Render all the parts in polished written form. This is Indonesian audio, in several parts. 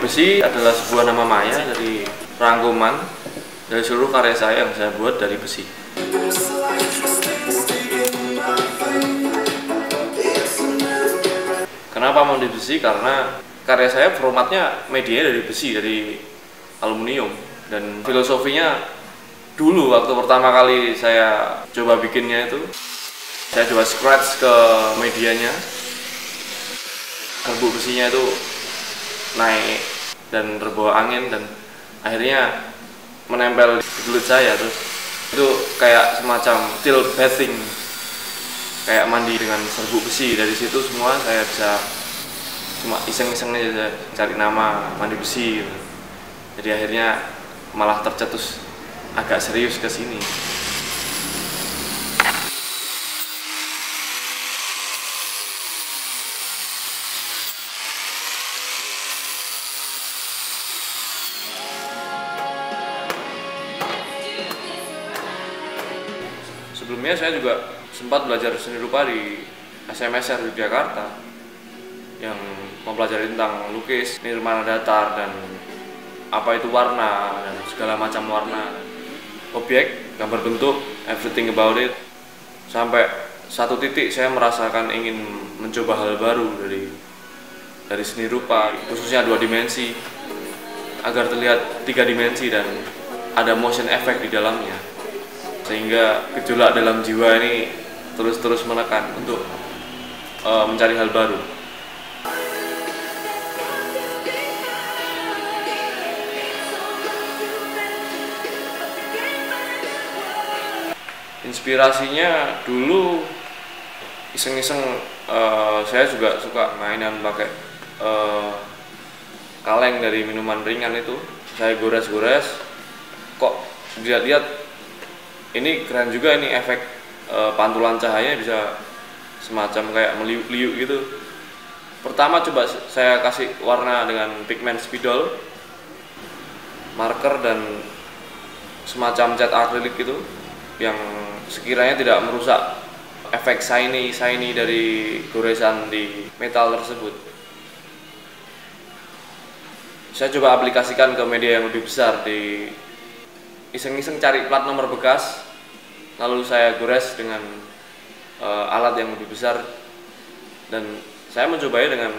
Besi adalah sebuah nama maya dari rangkuman dari seluruh karya saya yang saya buat dari besi. Kenapa mau di besi? Karena karya saya formatnya media dari besi, dari aluminium. Dan filosofinya dulu waktu pertama kali saya coba bikinnya itu, saya coba scratch ke medianya, serbuk besinya itu naik dan terbawa angin dan akhirnya menempel di kulit saya. Terus itu kayak semacam still bathing, kayak mandi dengan serbuk besi. Dari situ semua saya bisa cuma iseng-iseng aja cari nama mandi besi gitu. Jadi akhirnya malah tercetus agak serius ke sini. Sebelumnya saya juga sempat belajar seni rupa di SMSR Yogyakarta yang mempelajari tentang lukis, nirmana datar, dan apa itu warna, dan segala macam warna, objek, gambar bentuk, everything about it. Sampai satu titik saya merasakan ingin mencoba hal baru dari seni rupa, khususnya 2 dimensi, agar terlihat 3 dimensi dan ada motion effect di dalamnya. Sehingga gejolak dalam jiwa ini terus menekan untuk mencari hal baru. Inspirasinya dulu iseng-iseng, saya juga suka mainan pakai kaleng dari minuman ringan itu. Saya gores-gores, kok lihat-lihat ini keren juga, ini efek pantulan cahaya bisa semacam kayak meliuk-liuk gitu. Pertama coba saya kasih warna dengan pigmen spidol, marker, dan semacam cat akrilik gitu yang sekiranya tidak merusak efek shiny dari goresan di metal tersebut. Saya coba aplikasikan ke media yang lebih besar, di iseng-iseng cari plat nomor bekas, lalu saya gores dengan alat yang lebih besar, dan saya mencobanya dengan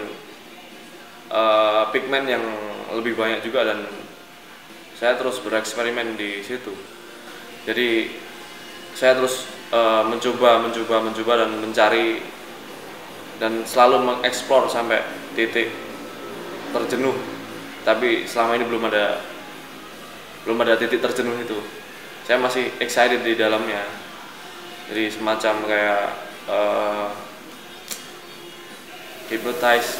pigmen yang lebih banyak juga, dan saya terus bereksperimen di situ. Jadi saya terus mencoba dan mencari dan selalu mengeksplor sampai titik terjenuh. Tapi selama ini belum ada titik terjenuh itu. Saya masih excited di dalamnya. Jadi semacam kayak hypnotize.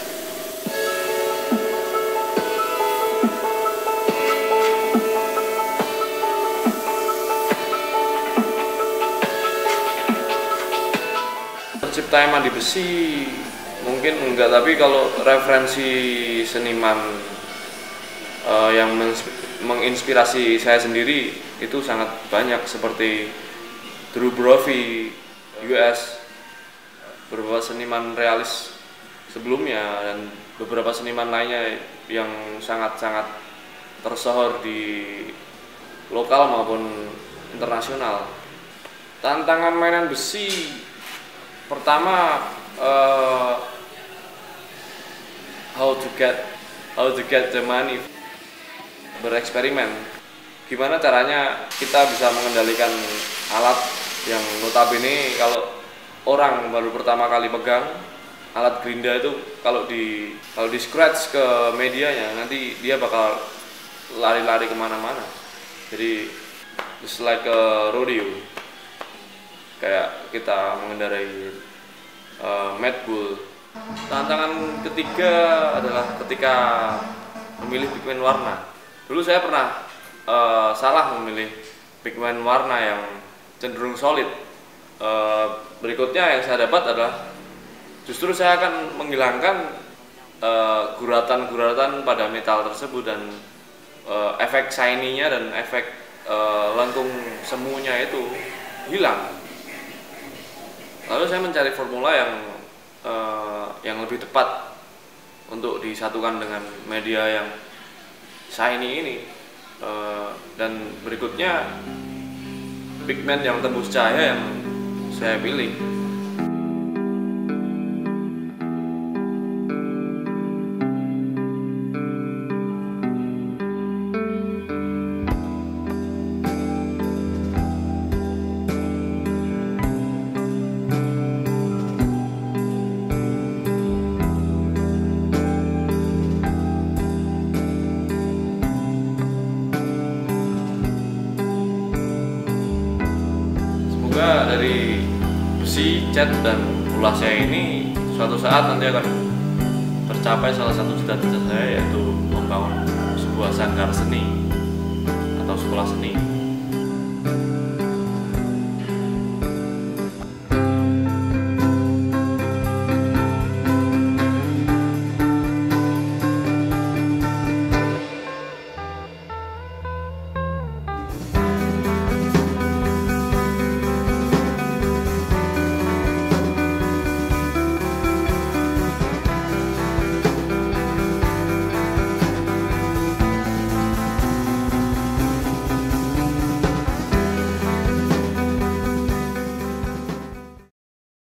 Tercipta emang di besi mungkin enggak, tapi kalau referensi seniman yang menginspirasi saya sendiri itu sangat banyak, seperti Drew Brovey, US, beberapa seniman realis sebelumnya, dan beberapa seniman lainnya yang sangat-sangat tersohor di lokal maupun internasional. Tantangan mainan besi pertama, how to get the money. Bereksperimen, gimana caranya kita bisa mengendalikan alat yang notabene kalau orang baru pertama kali pegang alat gerinda itu, kalau di scratch ke medianya nanti dia bakal lari-lari kemana-mana. Jadi just like a rodeo, kayak kita mengendarai Mad Bull. Tantangan ketiga adalah ketika memilih pigmen warna. Dulu saya pernah salah memilih pigmen warna yang cenderung solid. Berikutnya yang saya dapat adalah justru saya akan menghilangkan guratan-guratan pada metal tersebut, dan efek shiny-nya dan efek lengkung semunya itu hilang. Lalu saya mencari formula yang lebih tepat untuk disatukan dengan media yang shiny ini. Dan berikutnya pigmen yang tembus cahaya yang saya pilih. Semoga dari besi, cat, dan ulasnya ini suatu saat nanti akan tercapai salah satu cita-cita saya, yaitu membangun sebuah sanggar seni atau sekolah seni.